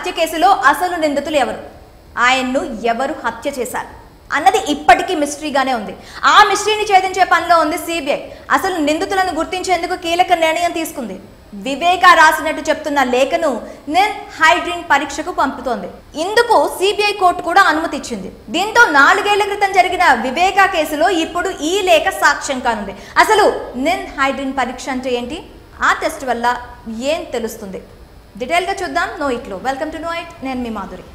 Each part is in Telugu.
హత్య కేసులో అసలు నిందితులు ఎవరు, ఆయన్ను ఎవరు హత్య చేశారు అన్నది ఇప్పటికీ మిస్టరీగానే ఉంది. ఆ మిస్టరీని ఛేదించే పనిలో ఉంది సిబిఐ. అసలు నిందితులను గుర్తించేందుకు కీలక నిర్ణయం తీసుకుంది. వివేక రాసినట్టు చెప్తున్న లేఖను నిన్హైడ్రిన్ పరీక్షకు పంపుతోంది. ఇందుకు సిబిఐ కోర్టు కూడా అనుమతి ఇచ్చింది. దీంతో 4 ఏళ్ల క్రితం జరిగిన వివేక కేసులో ఇప్పుడు ఈ లేఖ సాక్ష్యం కానుంది. అసలు నిన్హైడ్రిన్ పరీక్ష అంటే ఏంటి, ఆ టెస్ట్ వల్ల ఏం తెలుస్తుంది, డీటెయిల్గా చూద్దాం నో ఇట్లో. వెల్కమ్ టు నో ఇట్, నేను మీ మాధురి.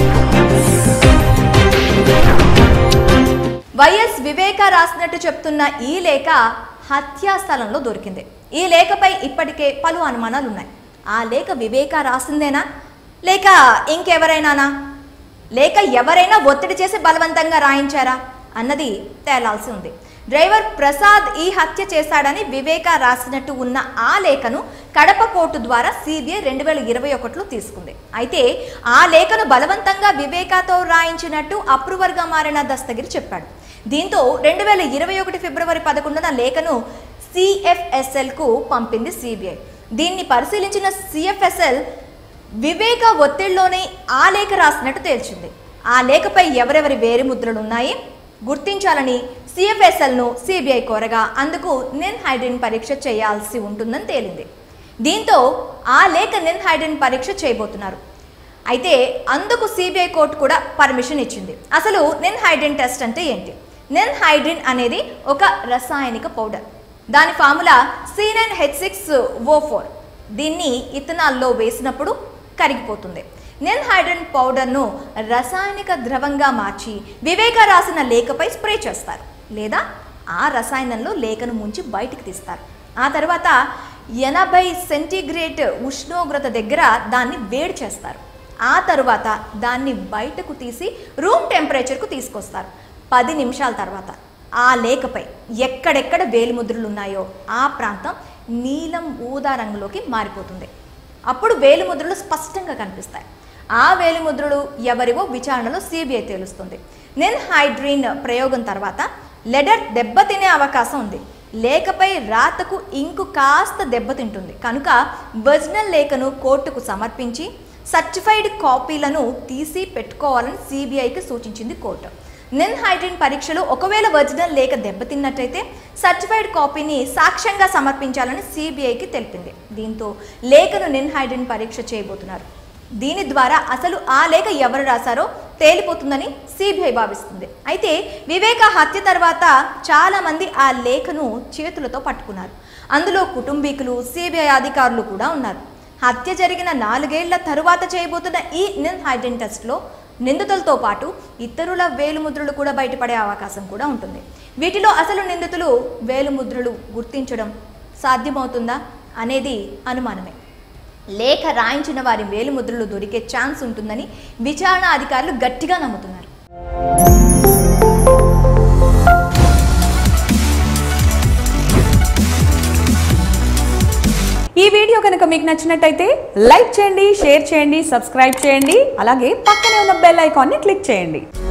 వైఎస్ వివేక రాసినట్టు చెప్తున్న ఈ లేఖ హత్యా స్థలంలో దొరికింది. ఈ లేఖపై ఇప్పటికే పలు అనుమానాలు ఉన్నాయి. ఆ లేఖ వివేక రాసిందేనా లేక ఇంకెవరైనానా, లేక ఎవరైనా ఒత్తిడి చేసి బలవంతంగా రాయించారా అన్నది తేలాల్సి ఉంది. డ్రైవర్ ప్రసాద్ ఈ హత్య చేశాడని వివేక రాసినట్టు ఉన్న ఆ లేఖను కడప కోర్టు ద్వారా సిబిఐ 2021లో తీసుకుంది. అయితే ఆ లేఖను బలవంతంగా వివేకతో రాయించినట్టు అప్రూవర్గా మారిన దస్తగిరి చెప్పాడు. దీంతో 2021 ఫిబ్రవరి 11న లేఖను సిఎఫ్ఎస్ఎల్కు పంపింది సిబిఐ. దీన్ని పరిశీలించిన సిఎఫ్ఎస్ఎల్ వివేక ఒత్తిడిలోనే ఆ లేఖ రాసినట్టు తేల్చింది. ఆ లేఖపై ఎవరెవరి వేలిముద్రలు ఉన్నాయి గుర్తించాలని సిఎఫ్ఎస్ఎల్ను సిబిఐ కోరగా అందుకు నిన్హైడ్రిన్ పరీక్ష చేయాల్సి ఉంటుందని తేలింది. దీంతో ఆ లేఖ నిన్హైడ్రిన్ పరీక్ష చేయబోతున్నారు. అయితే అందుకు సిబిఐ కోర్టు కూడా పర్మిషన్ ఇచ్చింది. అసలు నిన్హైడ్రిన్ టెస్ట్ అంటే ఏంటి? నిన్హైడ్రిన్ అనేది ఒక రసాయనిక పౌడర్. దాని ఫార్ములా C9H6O4. దీన్ని ఇథనాల్లో వేసినప్పుడు కరిగిపోతుంది. నిన్హైడ్రిన్ పౌడర్ను రసాయనిక ద్రవంగా మార్చి వివేక రాసిన లేఖపై స్ప్రే చేస్తారు, లేదా ఆ రసాయనంలో లేఖను ముంచి బయటికి తీస్తారు. ఆ తర్వాత 80 సెంటీగ్రేడ్ ఉష్ణోగ్రత దగ్గర దాన్ని వేడి చేస్తారు. ఆ తరువాత దాన్ని బయటకు తీసి రూమ్ టెంపరేచర్కు తీసుకొస్తారు. 10 నిమిషాల తర్వాత ఆ లేఖపై ఎక్కడెక్కడ వేలిముద్రలు ఉన్నాయో ఆ ప్రాంతం నీలం ఊదా రంగులోకి మారిపోతుంది. అప్పుడు వేలిముద్రలు స్పష్టంగా కనిపిస్తాయి. ఆ వేలిముద్రలు ఎవరివో విచారణలో సిబిఐ తేలుస్తుంది. నిన్హైడ్రిన్ ప్రయోగం తర్వాత లెడర్ దెబ్బతినే అవకాశం ఉంది. లేఖపై రాతకు ఇంకు కాస్త దెబ్బతింటుంది కనుక ఒరిజినల్ లేఖను కోర్టుకు సమర్పించి సర్టిఫైడ్ కాపీలను తీసి పెట్టుకోవాలని సిబిఐకి సూచించింది కోర్టు. నిన్హైడ్రిన్ పరీక్షలో ఒకవేళ ఒరిజినల్ లేఖ దెబ్బతిన్నట్టయితే సర్టిఫైడ్ కాపీని సాక్ష్యంగా సమర్పించాలని సిబిఐకి తెలిపింది. దీంతో లేఖను నిన్హైడ్రిన్ పరీక్ష చేయబోతున్నారు. దీని ద్వారా అసలు ఆ లేఖ ఎవరు రాశారో తేలిపోతుందని సిబిఐ భావిస్తుంది. అయితే వివేక హత్య తర్వాత చాలా మంది ఆ లేఖను చేతులతో పట్టుకున్నారు. అందులో కుటుంబీకులు, సిబిఐ అధికారులు కూడా ఉన్నారు. హత్య జరిగిన 4 ఏళ్ల తరువాత చేయబోతున్న ఈ నిన్హైడ్రిన్ టెస్ట్లో నిందితులతో పాటు ఇతరుల వేలుముద్రలు కూడా బయటపడే అవకాశం కూడా ఉంటుంది. వీటిలో అసలు నిందితులు వేలుముద్రలు గుర్తించడం సాధ్యమవుతుందా అనేది అనుమానమే. లేఖ రాయించిన వారి వేలుముద్రలు దొరికే ఛాన్స్ ఉంటుందని విచారణ అధికారులు గట్టిగా నమ్ముతున్నారు. ఈ వీడియో కనుక మీకు నచ్చినట్టయితే లైక్ చేయండి, షేర్ చేయండి, సబ్స్క్రైబ్ చేయండి. అలాగే పక్కనే ఉన్న బెల్ ఐకాన్ని క్లిక్ చేయండి.